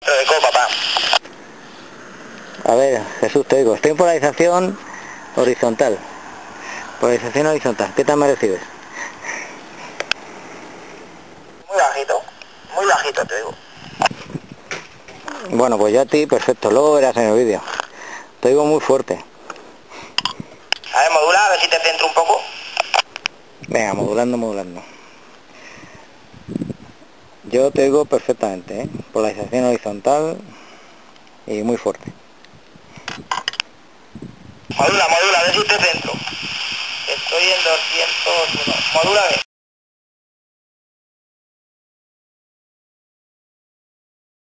Eco, papá. A ver, Jesús, te digo, estoy en polarización horizontal. Polarización horizontal, ¿qué tal me recibes? Muy bajito te digo. Bueno, pues yo a ti, perfecto, luego verás en el vídeo. Te digo muy fuerte. A ver, modula, a ver si te centro un poco. Venga, modulando. Yo te digo perfectamente, ¿eh? Polarización horizontal y muy fuerte. Modula, a ver si te centro. Estoy en 201. Modula, a ver.